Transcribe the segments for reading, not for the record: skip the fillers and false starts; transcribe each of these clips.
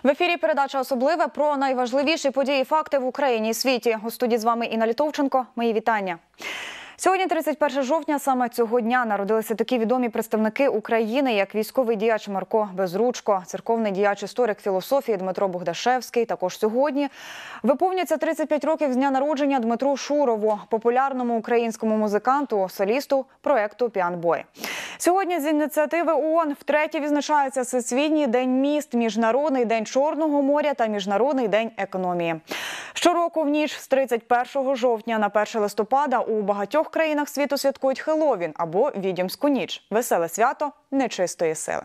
В ефірі передача «Особливе» про найважливіші події і факти в Україні і світі. У студії з вами Інна Літовченко. Мої вітання. Сьогодні, 31 жовтня, саме цього дня народилися такі відомі представники України, як військовий діяч Марко Безручко, церковний діяч, історик філософії Дмитро Богдашевський. Також сьогодні виповнюється 35 років з дня народження Дмитру Шурову, популярному українському музиканту, солісту проєкту «Піанбой». Сьогодні з ініціативи ООН втретє відзначається Всесвітній день міст, Міжнародний день Чорного моря та Міжнародний день економії. Щороку в ніч з 31 жовтня на 1 листопада у багатьох країнах світу святкують Хеллоуін або Відьомську ніч – веселе свято нечистої сили.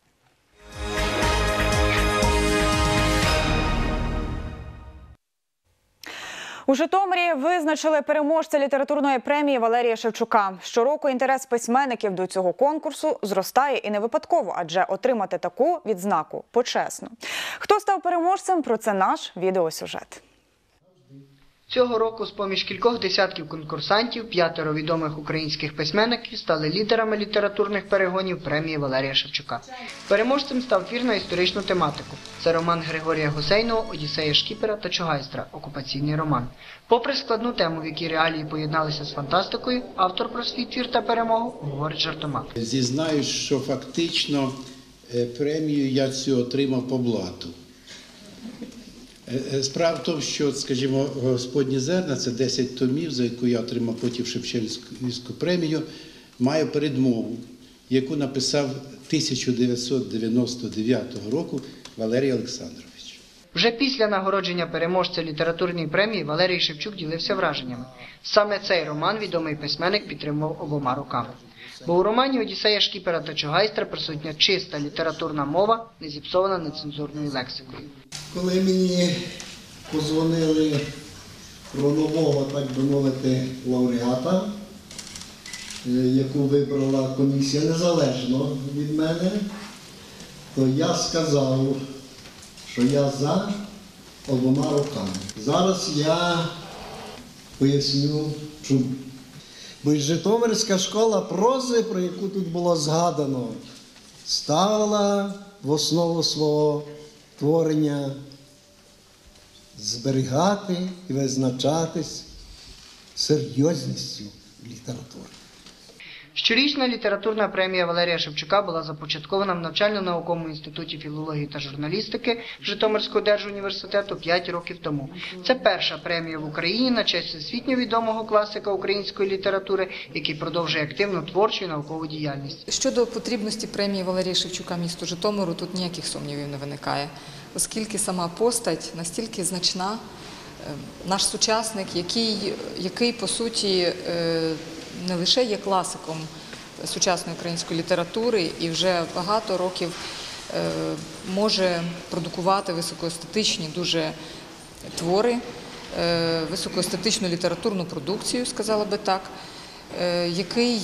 У Житомирі визначили переможця літературної премії Валерія Шевчука. Щороку інтерес письменників до цього конкурсу зростає і не випадково, адже отримати таку відзнаку почесно. Хто став переможцем – про це наш відеосюжет. Цього року з-поміж кількох десятків конкурсантів 5 відомих українських письменників стали лідерами літературних перегонів премії Валерія Шевчука. Переможцем став твір на історичну тематику. Це роман Григорія Гусейного «Одіссея Шкіпера та Чугайстра. Окупаційний роман». Попри складну тему, в якій реалії поєдналися з фантастикою, автор про свій твір та перемогу говорить жартома. Зізнаюсь, що фактично премію я цю отримав по блату. Справа в тому, що, скажімо, «Господні зерна» – це 10 томів, за яку я отримав потім Шевченківську премію, має передмову, яку написав 1999 року Валерій Олександрович. Вже після нагородження переможця літературної премії Валерій Шевчук ділився враженнями. Саме цей роман відомий письменник підтримував обома руками. Бо у романі «Одіссея Шкіпера та Чугайстра» присутня чиста літературна мова, не зіпсована нецензурною лексикою. Коли мені подзвонили про нового, так би мовити, лауреата, яку вибрала комісія незалежно від мене, то я сказав, що я за обома руками. Зараз я поясню, чому. Бо Житомирська школа прози, про яку тут було згадано, ставила в основу свого творення зберігати і визначатись серйозністю літератури. Щорічна літературна премія Валерія Шевчука була започаткована в навчально-науковому інституті філології та журналістики Житомирського держуніверситету 5 років тому. Це перша премія в Україні на честь всесвітньо відомого класика української літератури, який продовжує активну творчу і наукову діяльність. Щодо потрібності премії Валерія Шевчука місту Житомиру, тут ніяких сумнівів не виникає, оскільки сама постать настільки значна, наш сучасник, який по суті, не лише є класиком сучасної української літератури і вже багато років може продукувати високоестетичні дуже твори, високоестетичну літературну продукцію, сказала би так, який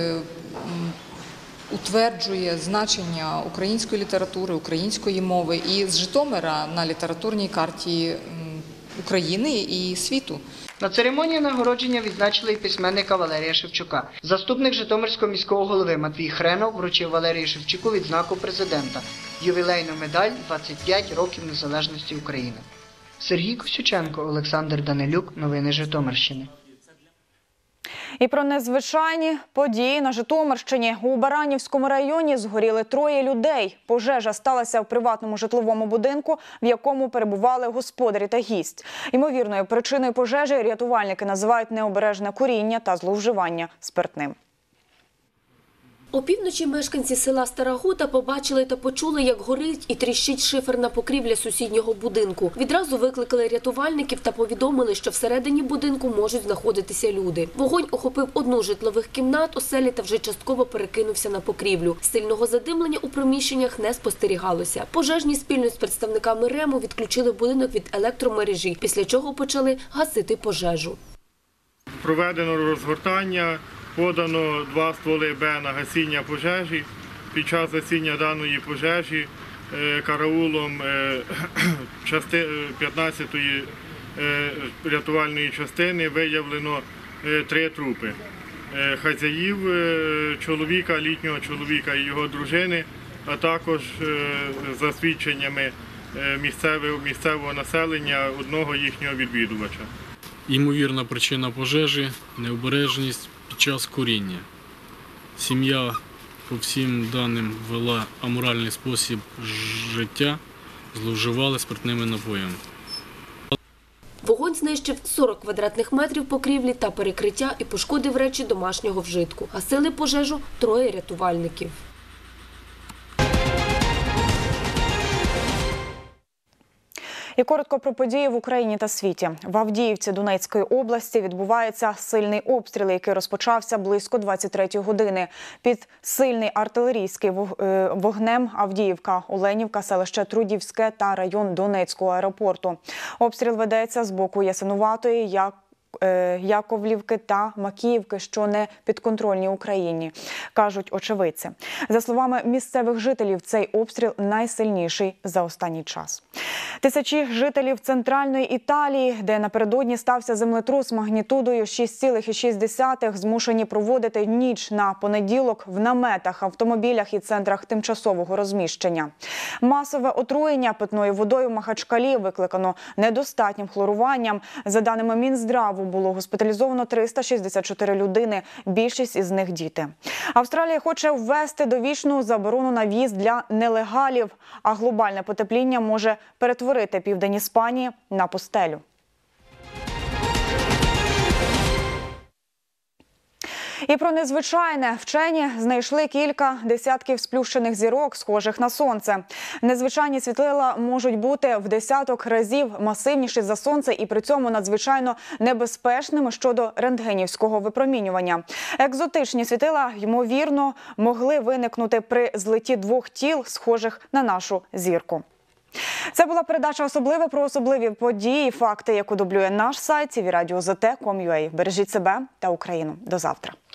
утверджує значення української літератури, української мови і з Житомира на літературній карті України і світу. На церемонії нагородження відзначили і письменника Валерія Шевчука. Заступник Житомирського міського голови Матвій Хренов вручив Валерію Шевчуку відзнаку президента – ювілейну медаль «25 років незалежності України». Сергій Косюченко, Олександр Данилюк. Новини Житомирщини. І про незвичайні події на Житомирщині. У Баранівському районі згоріли 3 людей. Пожежа сталася в приватному житловому будинку, в якому перебували господарі та гість. Ймовірною причиною пожежі рятувальники називають необережне куріння та зловживання спиртним. Опівночі мешканці села Стара Гута побачили та почули, як горить і тріщить шиферна покрівля сусіднього будинку. Відразу викликали рятувальників та повідомили, що всередині будинку можуть знаходитися люди. Вогонь охопив одну з житлових кімнат оселі та вже частково перекинувся на покрівлю. Сильного задимлення у приміщеннях не спостерігалося. Пожежні спільно з представниками РЕМу відключили будинок від електромережі, після чого почали гасити пожежу. Проведено розгортання. Подано 2 стволи Б на гасіння пожежі. Під час гасіння даної пожежі караулом 15-ї рятувальної частини виявлено 3 трупи. Хазяїв, чоловіка, літнього чоловіка і його дружини, а також за свідченнями місцевого населення одного їхнього відвідувача. Ймовірна причина пожежі – необережність під час куріння. Сім'я по всім даним вела аморальний спосіб життя, зловживали спиртними напоями. Вогонь знищив 40 квадратних метрів покрівлі та перекриття і пошкодив речі домашнього вжитку. Гасили пожежу 3 рятувальників. І коротко про події в Україні та світі. В Авдіївці Донецької області відбувається сильний обстріл, який розпочався близько 23-ї години. Під сильний артилерійський вогнем Авдіївка, Оленівка, селище Трудівське та район Донецького аеропорту. Обстріл ведеться з боку Ясинуватої, Яковлівки та Макіївки, що не підконтрольні Україні, кажуть очевидці. За словами місцевих жителів, цей обстріл найсильніший за останній час. Тисячі жителів Центральної Італії, де напередодні стався землетрус магнітудою 6,6, змушені проводити ніч на понеділок в наметах, автомобілях і центрах тимчасового розміщення. Масове отруєння питною водою в Махачкалі викликано недостатнім хлоруванням. За даними Мінздраву, було госпіталізовано 364 людини, більшість із них діти. Австралія хоче ввести довічну заборону на в'їзд для нелегалів, а глобальне потепління може перетворити південь Іспанії на пустелю. І про незвичайне. Вчені знайшли кілька десятків сплющених зірок, схожих на Сонце. Незвичайні світлила можуть бути в десяток разів масивніші за Сонце і при цьому надзвичайно небезпечними щодо рентгенівського випромінювання. Екзотичні світила, ймовірно, могли виникнути при злитті 2 тіл, схожих на нашу зірку. Це була передача «Особливе» про особливі події, факти, яку дублює наш сайт tvradio.zt.com.ua. Бережіть себе та Україну. До завтра.